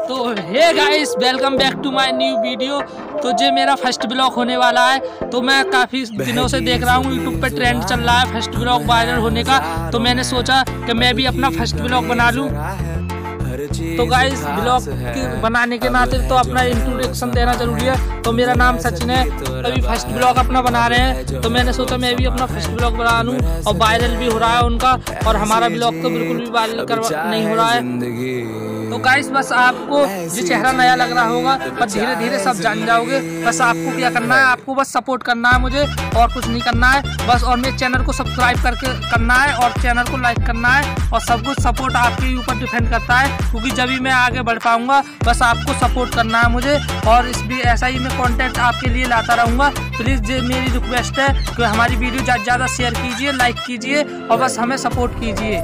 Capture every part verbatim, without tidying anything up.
तो hey guys, welcome back to my new video. तो जो मेरा फर्स्ट ब्लॉग होने वाला है, तो मैं काफ़ी दिनों से देख रहा हूँ यूट्यूब पे ट्रेंड चल रहा है फर्स्ट ब्लॉग वायरल होने का। तो मैंने सोचा कि मैं भी अपना फर्स्ट ब्लॉग बना लूँ। तो गाइस, ब्लॉग बनाने के नाते तो अपना इंट्रोडक्शन देना जरूरी है। तो मेरा नाम सचिन है, अभी फर्स्ट ब्लॉग अपना बना रहे हैं। तो मैंने सोचा मैं भी अपना फर्स्ट ब्लॉग बना लूँ, और वायरल भी हो रहा है उनका, और हमारा ब्लॉग तो बिल्कुल भी वायरल करवा नहीं हो रहा है। तो गाइस, बस आपको जो चेहरा नया लग रहा होगा, पर धीरे धीरे सब जान जाओगे। बस आपको क्या करना है, आपको बस सपोर्ट करना है मुझे, और कुछ नहीं करना है बस। और मेरे चैनल को सब्सक्राइब करके करना है, और चैनल को लाइक करना है, और सब कुछ सपोर्ट आपके ऊपर डिपेंड करता है, क्योंकि जब भी मैं आगे बढ़ पाऊंगा। बस आपको सपोर्ट करना है मुझे, और इस भी ऐसा ही मैं कंटेंट आपके लिए लाता रहूँगा। प्लीज़ ये मेरी रिक्वेस्ट है कि हमारी वीडियो ज़्यादा ज़्यादा शेयर कीजिए, लाइक कीजिए, और बस हमें सपोर्ट कीजिए।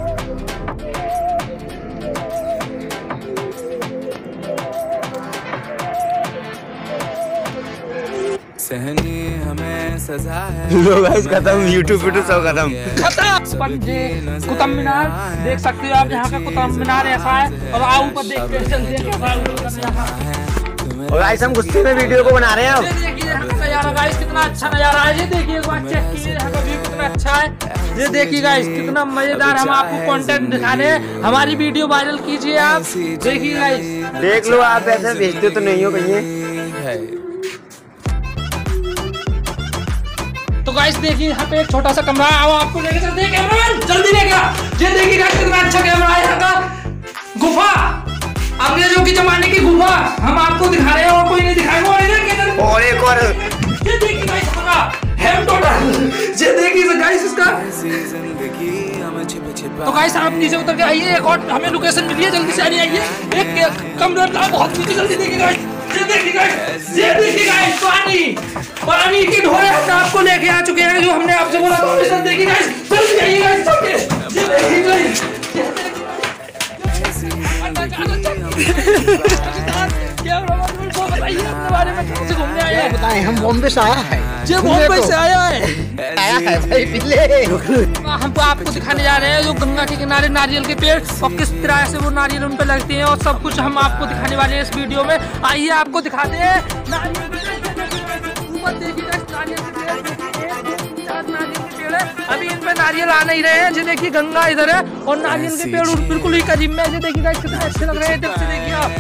सहनी हमें सजा है। लो गाइस, खत्म यूट्यूब वीडियो सब खत्म खत्म। कुतुब मीनार देख सकते हो आप, यहाँ का कुतुब मीनार ऐसा है। और आओ ऊपर देखते हैं, चलते हैं कैसा है। और गाइस, हम गुस्से में वीडियो को बना रहे हैं। अब देखिए यहाँ का नजारा गाइस, कितना अच्छा नजारा है। ये देखिए एक बार चेक कीजिए, यहाँ का व्यू कितना अच्छा है। ये देखिए गाइस, कितना मजेदार हम आपको कंटेंट दिखा रहे हैं। हमारी वीडियो वायरल कीजिए आप। देखिए गाइस, देख लो आप, ऐसे भेजते तो नहीं हो कहीं। तो गाइस देखिए, यहाँ पे एक छोटा सा कमरा है। आओ आपको लेके चलते हैं, कैमरामैन जल्दी लेके आ। ये देखिए गाइस, कितना अच्छा कैमरा है। यहाँ का गुफा, अंग्रेजों के जमाने की गुफा हम आपको दिखा रहे हैं, और कोई नहीं दिखाएगा। और इधर किधर और एक और ये देखिए गाइस, हमारा हेम टोटल। ये देखिए गाइस इसका। तो गाइस, आप नीचे उतर के आइए, एक और हमें लोकेशन मिली है, जल्दी से आइए। एक कमरा बहुत नीचे, जल्दी देखिए गाइस। ये देखिए गाइस, ये देखिए गाइस, पानी पानी की ढोले हम आपको लेके आ चुके हैं, जो हमने आपसे बोला था। देखिए गाइस, जल्दी आइए गाइस, चलिए। ये देखिए गाइस, क्या बताइए अपने बारे में, कहाँ से घूमने आए हैं? बताएं, हम बॉम्बे से आया है। ये बॉम्बे से आया है आया है भाई, पिले। हम आपको दिखाने जा रहे हैं जो गंगा के किनारे नारियल के पेड़, और किस तरह से वो नारियल उन पे लगते हैं, और सब कुछ हम आपको दिखाने वाले हैं इस वीडियो में। आइए आपको दिखाते हैं नारियल के ऊपर। देखिए नारियल के पेड़, नारियल के पेड़ है। अभी इन पे नारियल आ नहीं रहे हैं। जो देखिए गंगा इधर है, और नारियल के पेड़ बिल्कुल ही करीब में। जो देखिए गाइस, कितने अच्छे लग रहे हैं, इधर से देखिए आप।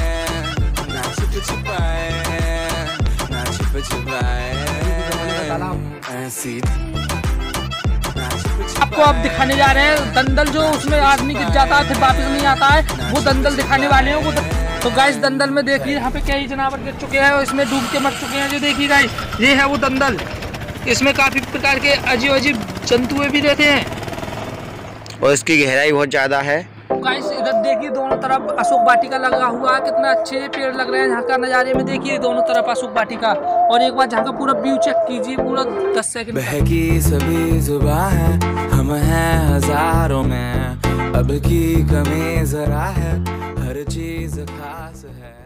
आपको अब दिखाने जा रहे हैं दंदल, जो उसमें आदमी गिर जाता है फिर वापस नहीं आता है, वो दंदल दिखाने वाले हैं वो। तो गाइस, दंदल में देखिए यहाँ पे कई जानवर गिर चुके हैं, और इसमें डूब के मर चुके हैं। जो देखिए गाइस, ये है वो दंदल। इसमें काफी प्रकार के अजीब अजीब जंतुएं भी रहते हैं, और इसकी गहराई बहुत ज्यादा है। गाइस इधर देखिए, दोनों तरफ अशोक वाटिका लगा हुआ है। कितना अच्छे पेड़ लग रहे हैं यहाँ का नज़ारे में। देखिए दोनों तरफ अशोक वाटिका, और एक बार यहाँ का पूरा व्यू चेक कीजिए, पूरा दस सेकंड। बहकी सभी जुबां है, हम हैं हजारों में, अब की कमी जरा है, हर चीज खास है।